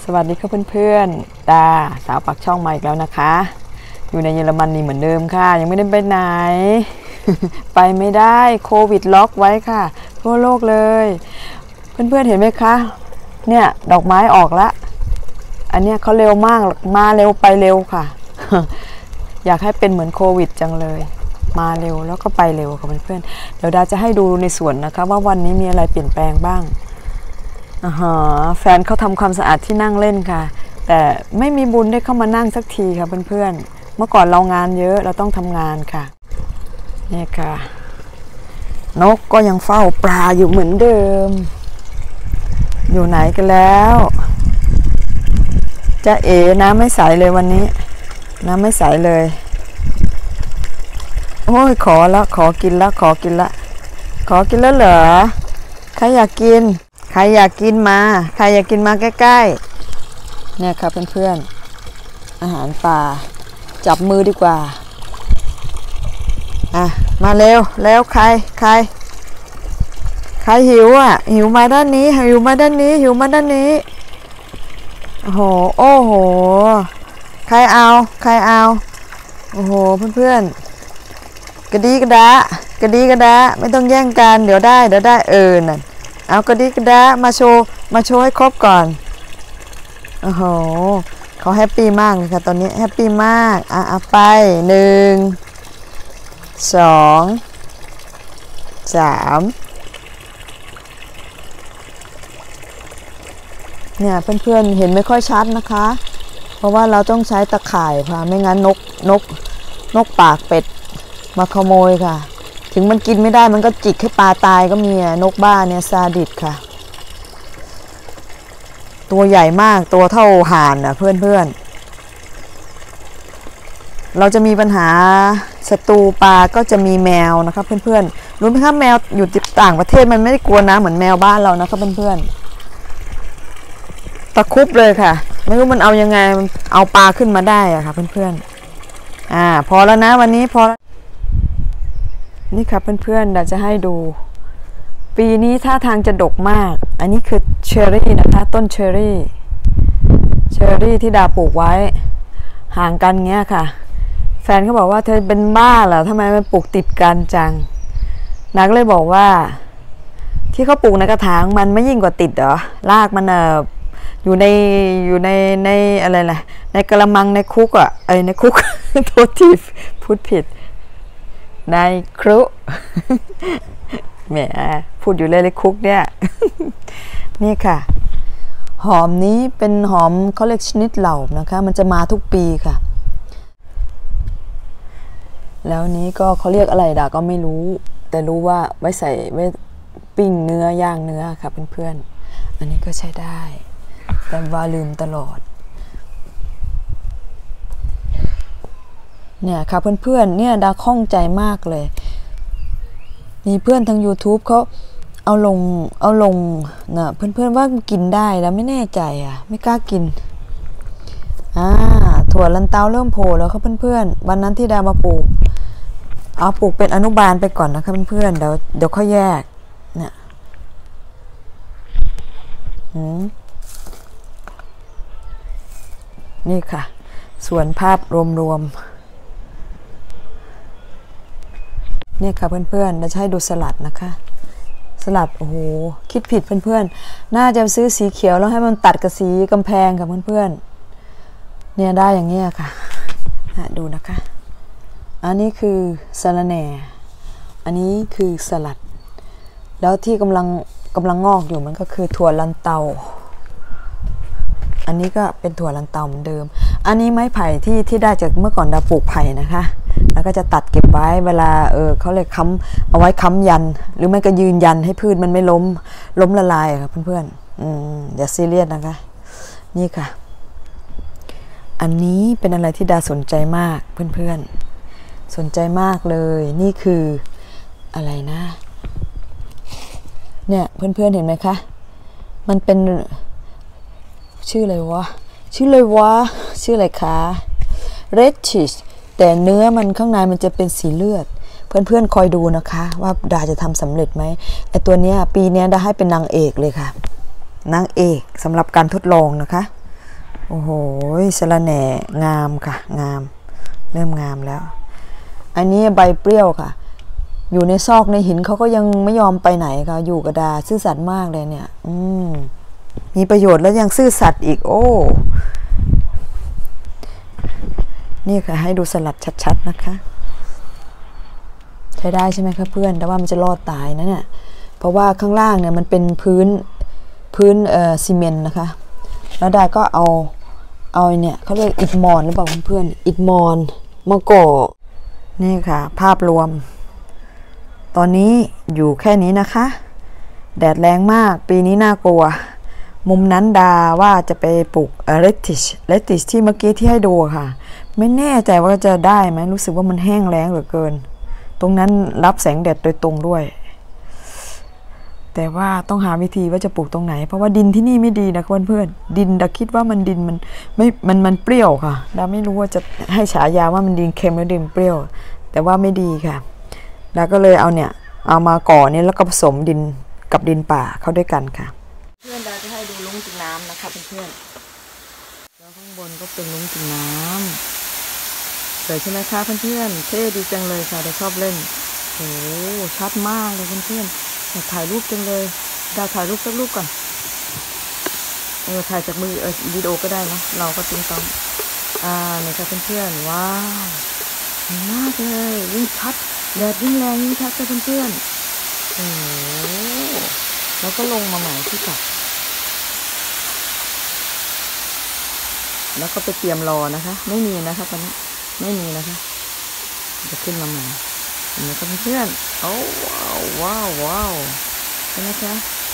วัสดีค่ะเพื่อนๆดาสาวปักช่องมาอีกแล้วนะคะอยู่ในเยอรมนีเหมือนเดิมค่ะยังไม่ได้ไปไหน ไปไม่ได้โควิดล็อกไว้ค่ะทั่วโลกเลยเพื่อนๆเห็นไหมคะเนี่ยดอกไม้ออกละอันเนี้ยเขาเร็วมากมาเร็วไปเร็วค่ะ อยากให้เป็นเหมือนโควิดจังเลยมาเร็วแล้วก็ไปเร็วค่ะเพื่อนๆเดี๋ยวดาจะให้ดูในสวนนะคะว่าวันนี้มีอะไรเปลี่ยนแปลงบ้างแฟนเขาทำความสะอาดที่นั่งเล่นค่ะแต่ไม่มีบุญได้เข้ามานั่งสักทีค่ะเพื่อนๆเมื่อก่อนเรางานเยอะเราต้องทำงานค่ะนี่ค่ะนกก็ยังเฝ้าปลาอยู่เหมือนเดิมอยู่ไหนกันแล้วจะเอ๋น้ำไม่ใสเลยวันนี้น้ำไม่ใสเลยโอ้ยขอกินแล้วขอกินแล้วเหรอใครอยากกินมาใครอยากกินมาใกล้ๆเนี่ยครับเพื่อนๆอาหารป่าจับมือดีกว่ามาเร็วใครหิวหิวมาด้านนี้โอ้โหใครเอาโอ้โหเพื่อนๆกระดีกระดาไม่ต้องแย่งกันเดี๋ยวได้นั่นเอากระดิกระดามาโชว์ให้ครบก่อนโอ้โหเขาแฮปปี้มากเลยค่ะตอนนี้แฮปปี้มากเอาไป1 2 3เนี่ยเพื่อนๆเห็นไม่ค่อยชัดนะคะเพราะว่าเราต้องใช้ตะข่ายค่ะไม่งั้นนกปากเป็ดมาขโมยค่ะถึงมันกินไม่ได้มันก็จิกให้ปลาตายก็มีนกบ้าเนี่ยซาดิสค่ะตัวใหญ่มากตัวเท่าห่านเพื่อนเราจะมีปัญหาศัตรูปลาก็จะมีแมวนะคะเพื่อนๆรู้ไหมคะแมวอยู่ต่างประเทศมันไม่ได้กลัวน้ำเหมือนแมวบ้านเรานะคะเพื่อนๆตะคุบเลยค่ะไม่รู้มันเอายังไงมันเอาปลาขึ้นมาได้ค่ะเพื่อนๆพอแล้วนะวันนี้พอนี่ค่ะเพื่อนๆเดี๋ยวจะให้ดูปีนี้ท่าทางจะดกมากอันนี้คือเชอร์รี่นะคะต้นเชอร์รี่ที่ดาปลูกไว้ห่างกันเงี้ยค่ะแฟนเขาบอกว่าเธอเป็นบ้าเหรอทำไมมันปลูกติดกันจังนักเลยบอกว่าที่เขาปลูกในกระถางมันไม่ยิ่งกว่าติดเหรอรากมันอยู่ในอะไรล่ะในกระมังในคุกในคุก โทษทีพูดผิดในครุแหมพูดอยู่เลยคุกเนี่ย นี่ค่ะหอมนี้เป็นหอมเขาเรียกชนิดเหล่านะคะมันจะมาทุกปีค่ะแล้วนี้ก็เขาเรียกอะไรดาก็ไม่รู้แต่รู้ว่าไว้ใส่ไว้ปิ้งเนื้อย่างเนื้อค่ะเพื่อนๆอันนี้ก็ใช้ได้แต่ว่าลืมตลอดเนี่ยค่ะเพื่อนๆเนี่ยดาข้องใจมากเลยมีเพื่อนทาง YouTube เขาเอาลงนะเพื่อนๆว่ากินได้แล้วไม่แน่ใจไม่กล้ากินถั่วลันเตาเริ่มโผล่แล้วครับเพื่อนๆวันนั้นที่ดามาปลูกเอาปลูกเป็นอนุบาลไปก่อนนะคะเพื่อนๆเดี๋ยวค่อยแยกเนี่ยนี่ค่ะส่วนภาพรวมเนี่ยค่ะเพื่อนๆเราจะให้ดูสลัดนะคะสลัดโอ้โหคิดผิดเพื่อนๆน่าจะซื้อสีเขียวแล้วให้มันตัดกับสีกำแพงค่ะเพื่อนๆเนี่ยได้อย่างเงี้ยค่ะดูนะคะอันนี้คือสะระแหน่อันนี้คือสลัดแล้วที่กำลังงอกอยู่มันก็คือถั่วลันเตาอันนี้ก็เป็นถั่วลันเตาเหมือนเดิมอันนี้ไม้ไผ่ที่ได้จากเมื่อก่อนดาปลูกไผ่นะคะแล้วก็จะตัดเก็บไว้เวลาเขาเลยค้ำเอาไว้ค้ำยันหรือไม่ก็ยืนยันให้พืชมันไม่ล้มละลายค่ะเพื่อนๆอย่าซีเรียสนะคะนี่ค่ะอันนี้เป็นอะไรที่ดาสนใจมากเพื่อนๆสนใจมากเลยนี่คืออะไรนะเนี่ยเพื่อนๆเห็นไหมคะมันเป็นชื่ออะไรคะ red cheese แต่เนื้อมันข้างในมันจะเป็นสีเลือดเพื่อนๆคอยดูนะคะว่าดาจะทำสำเร็จไหมไอตัวเนี้ยปีนี้ดาให้เป็นนางเอกเลยค่ะนางเอกสำหรับการทดลองนะคะโอ้โหสะระแหน่งามค่ะงามเริ่มงามแล้วอันนี้ใบเปรี้ยวค่ะอยู่ในซอกในหินเขาก็ยังไม่ยอมไปไหนค่ะอยู่กระดาซื่อสัตย์มากเลยเนี่ยมีประโยชน์แล้วยังซื่อสัตย์อีกโอ้นี่ค่ะให้ดูสลัดชัดๆนะคะใช้ได้ใช่ไหมคะเพื่อนแต่ว่ามันจะรอดตายนะเนี่ยเพราะว่าข้างล่างเนี่ยมันเป็นพื้นซีเมนต์นะคะแล้วดาก็เอาเนี่ยเขาเรียกอิฐมอนหรือเปล่าเพื่อนอิฐมอนมาก่อนี่ค่ะภาพรวมตอนนี้อยู่แค่นี้นะคะแดดแรงมากปีนี้น่ากลัวมุมนั้นดาว่าจะไปปลูกเลติชที่เมื่อกี้ที่ให้ดูค่ะไม่แน่ใจว่าจะได้ไหมรู้สึกว่ามันแห้งแล้งเหลือเกินตรงนั้นรับแสงแดดโดยตรงด้วยแต่ว่าต้องหาวิธีว่าจะปลูกตรงไหนเพราะว่าดินที่นี่ไม่ดีนะเพื่อนๆดินดาคิดว่ามันดินมันไม่มันเปรี้ยวค่ะดาไม่รู้ว่าจะให้ฉายาว่ามันดินเค็มหรือดินเปรี้ยวแต่ว่าไม่ดีค่ะดาก็เลยเอามาก่อเนี่ยแล้วก็ผสมดินกับดินป่าเข้าด้วยกันค่ะเพื่อนดาจะให้ดูลุ้งกินน้ำนะคะเพื่อนๆแล้วข้างบนก็เป็นลุ้งกินน้ำสวยใช่ไหมคะเพื่อนๆเท่ดีจังเลยค่ะดาชอบเล่นโอ้ชัดมากเลยเพื่อนๆอยากถ่ายรูปจังเลยดาถ่ายรูปสักรูปก่อนถ่ายจากมือวิดีโอก็ได้นะเราก็ติ้งต้องนี่ค่ะเพื่อนๆว้าวมากเลยยิ่งชัดแดดยิ่งแรงยิ่งชัดค่ะเพื่อนๆโอ้แล้วก็ลงมาใหม่ที่กลับแล้วก็ไปเตรียมรอนะคะไม่มีนะคะตอนนี้ไม่มีนะคะจะขึ้นมาใหม่เห็นไหมคะเพื่อนๆโอ้ว้าวใช่ไหมคะ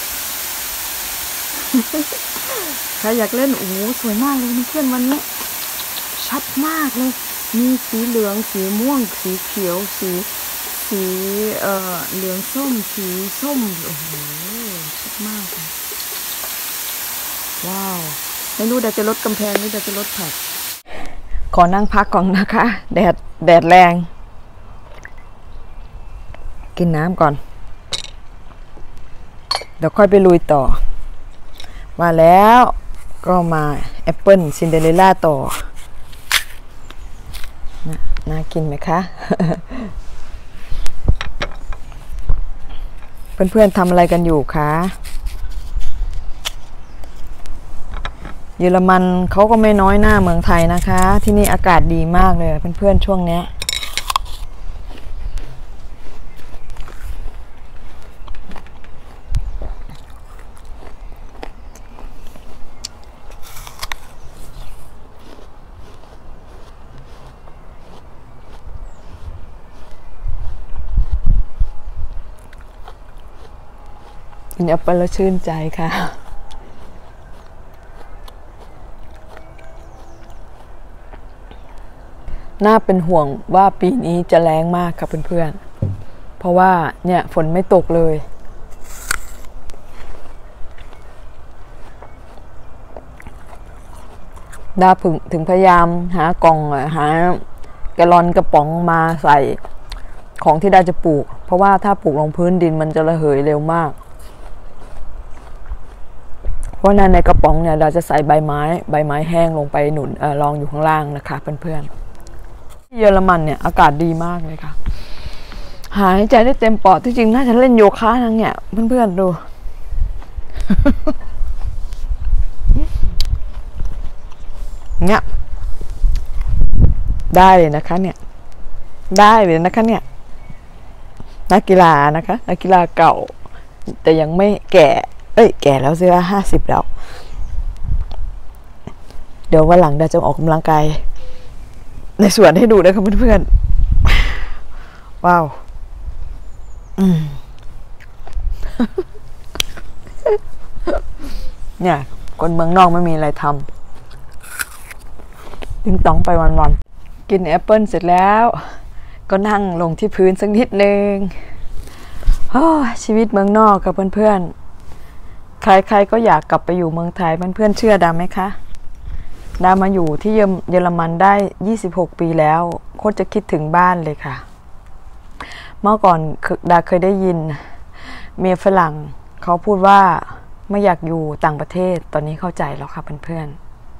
ใครอยากเล่นโอ้โหสวยมากเลยเพื่อนวันนี้ชัดมากเลยมีสีเหลืองสีม่วงสีเขียวสีเหลืองส้มสีส้มโอ้โหชัดมากเลยว้าวไม่รู้เดี๋ยวจะลดกำแพงหรือเดี๋ยวจะลดผักขอนั่งพักก่อนนะคะแดดแรงกินน้ำก่อนเดี๋ยวค่อยไปลุยต่อมาแล้วก็มาแอปเปิ้ลซินเดอเรลล่าต่อน่ากินไหมคะ เพื่อนๆทำอะไรกันอยู่คะเยอรมันเขาก็ไม่น้อยหน้าเมืองไทยนะคะที่นี่อากาศดีมากเลยเพื่อนๆช่วงนี้กินแอปเปิ้ลแล้วชื่นใจค่ะน่าเป็นห่วงว่าปีนี้จะแรงมากค่ะเพื่อนๆเพราะว่าเนี่ยฝนไม่ตกเลยดาถึงพยายามหากล่องหาแกลลอนกระป๋องมาใส่ของที่ดาจะปลูกเพราะว่าถ้าปลูกลงพื้นดินมันจะระเหยเร็วมากเพราะนั้นในกระป๋องเนี่ยเราจะใส่ใบไม้แห้งลงไปหนุนรองอยู่ข้างล่างนะคะเพื่อนๆเยอรมันเนี่ยอากาศดีมากเลยค่ะหายใจได้เต็มปอดที่จริงน่าจะเล่นโยคะทั้งเนี่ยเพื่อนๆดู เนี่ยได้เลยนะคะเนี่ยได้เลยนะคะเนี่ยนักกีฬานะคะนักกีฬาเก่าแต่ยังไม่แก่แก่แล้วเสื้อ50แล้วเดี๋ยววันหลังเราจะออกกำลังกายในสวนให้ดูนะครับเพื่อนๆว้าวเนี่ยคนเมืองนอกไม่มีอะไรทำติ้งต้องไปวันๆกินแอปเปิ้ลเสร็จแล้วก็นั่งลงที่พื้นสักนิดนึงชีวิตเมืองนอกกับเพื่อนๆใครๆก็อยากกลับไปอยู่เมืองไทยเพื่อนๆเชื่อดาไหมคะดามาอยู่ที่เยอรมันได้26ปีแล้วโคตรจะคิดถึงบ้านเลยค่ะเมื่อก่อนดาเคยได้ยินเมียฝรั่งเขาพูดว่าไม่อยากอยู่ต่างประเทศตอนนี้เข้าใจแล้วค่ะเพื่อน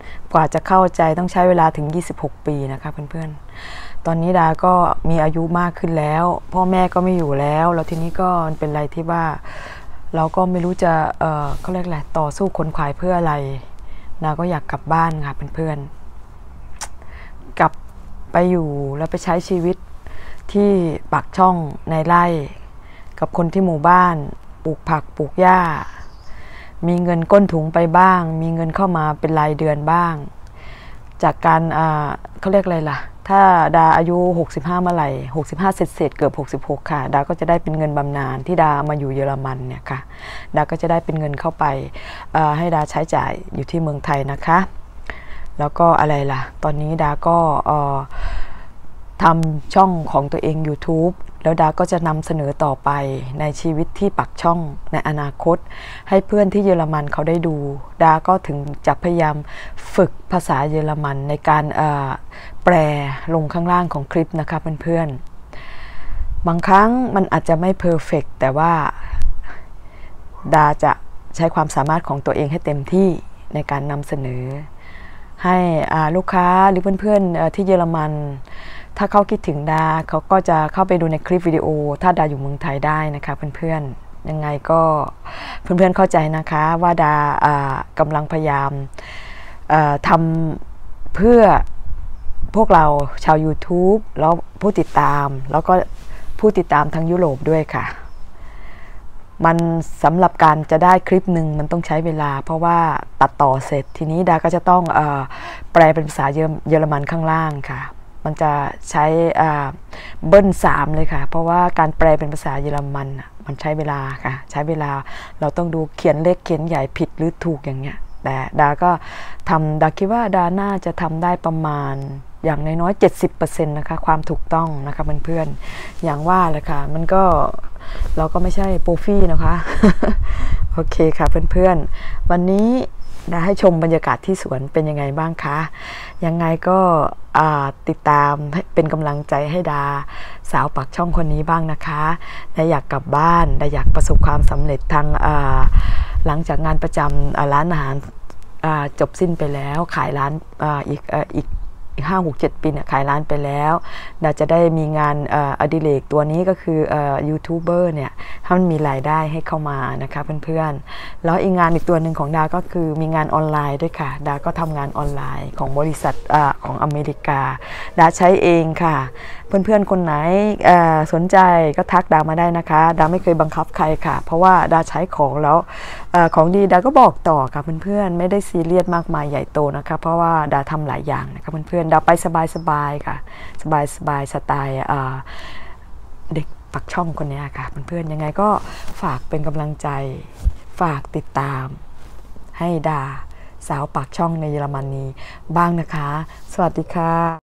กว่าจะเข้าใจต้องใช้เวลาถึง26 ปีนะคะเพื่อนๆตอนนี้ดาก็มีอายุมากขึ้นแล้วพ่อแม่ก็ไม่อยู่แล้วทีนี้ก็มันเป็นอะไรที่ว่าเราก็ไม่รู้จะเขาเรียกอะไรต่อสู้ขนขวายเพื่ออะไรดาก็อยากกลับบ้านค่ะเพื่อนๆกลับไปอยู่แล้วไปใช้ชีวิตที่ปากช่องในไร่กับคนที่หมู่บ้านปลูกผักปลูกหญ้ามีเงินก้นถุงไปบ้างมีเงินเข้ามาเป็นรายเดือนบ้างจากการเขาเรียกอะไรล่ะถ้าดาอายุ65เมื่อไหร่65เสร็จเกือบ66ค่ะดาก็จะได้เป็นเงินบำนาญที่ดามาอยู่เยอรมันเนี่ยค่ะดาก็จะได้เป็นเงินเข้าไปให้ดาใช้จ่ายอยู่ที่เมืองไทยนะคะแล้วก็อะไรล่ะตอนนี้ดาก็ทำช่องของตัวเอง YouTube แล้วดาก็จะนำเสนอต่อไปในชีวิตที่ปักช่องในอนาคตให้เพื่อนที่เยอรมันเขาได้ดูดาก็ถึงจะพยายามฝึกภาษาเยอรมันในการแปลลงข้างล่างของคลิปนะคะเพื่อนๆบางครั้งมันอาจจะไม่เพอร์เฟกต์แต่ว่าดาจะใช้ความสามารถของตัวเองให้เต็มที่ในการนำเสนอให้ลูกค้าหรือเพื่อนๆที่เยอรมันถ้าเขาคิดถึงดาเขาก็จะเข้าไปดูในคลิปวิดีโอถ้าดาอยู่เมืองไทยได้นะคะเพื่อนๆยังไงก็เพื่อนๆเข้าใจนะคะว่าดากำลังพยายามทำเพื่อพวกเราชาว YouTube แล้วผู้ติดตามแล้วก็ผู้ติดตามทั้งยุโรปด้วยค่ะมันสำหรับการจะได้คลิปหนึ่งมันต้องใช้เวลาเพราะว่าตัดต่อเสร็จทีนี้ดาก็จะต้องแปลเป็นภาษาเยอรมันข้างล่างค่ะมันจะใช้เบิ้ล3เลยค่ะเพราะว่าการแปลเป็นภาษาเยอรมันมันใช้เวลาค่ะใช้เวลาเราต้องดูเขียนเล็กเขียนใหญ่ผิดหรือถูกอย่างเงี้ยแต่ดาก็ดาคิดว่าดาน่าจะทำได้ประมาณอย่างน้อยๆ 70% นะคะความถูกต้องนะคะเพื่อนๆอย่างว่าเลยค่ะมันก็เราก็ไม่ใช่โปรฟี่นะคะ โอเคค่ะเพื่อนๆวันนี้ดาให้ชมบรรยากาศที่สวนเป็นยังไงบ้างคะยังไงก็ติดตามเป็นกำลังใจให้ดาสาวปากช่องคนนี้บ้างนะคะดาอยากกลับบ้านดาอยากประสบความสำเร็จทางหลังจากงานประจำร้านอาหารจบสิ้นไปแล้วขายร้านอีก5-6-7 ปีเนี่ยขายร้านไปแล้วดาจะได้มีงานอดิเรกตัวนี้ก็คือยูทูบเบอร์เนี่ยให้มันมีรายได้ให้เข้ามานะคะเพื่อนๆแล้วอีกงานอีกตัวหนึ่งของดาก็คือมีงานออนไลน์ด้วยค่ะดาก็ทำงานออนไลน์ของบริษัทของอเมริกาดาใช้เองค่ะเพื่อนๆคนไหนสนใจก็ทักดามาได้นะคะดาไม่เคยบังคับใครค่ะเพราะว่าดาใช้ของแล้วของดีดาก็บอกต่อค่ะเพื่อนๆไม่ได้ซีเรียสมากมายใหญ่โตนะคะเพราะว่าดาทำหลายอย่างนะคะเพื่อนๆดาไปสบายๆค่ะสบายสไตล์เด็กปักช่องคนนี้ค่ะเพื่อนๆยังไงก็ฝากเป็นกำลังใจฝากติดตามให้ดาสาวปากช่องในเยอรมนีบ้างนะคะสวัสดีค่ะ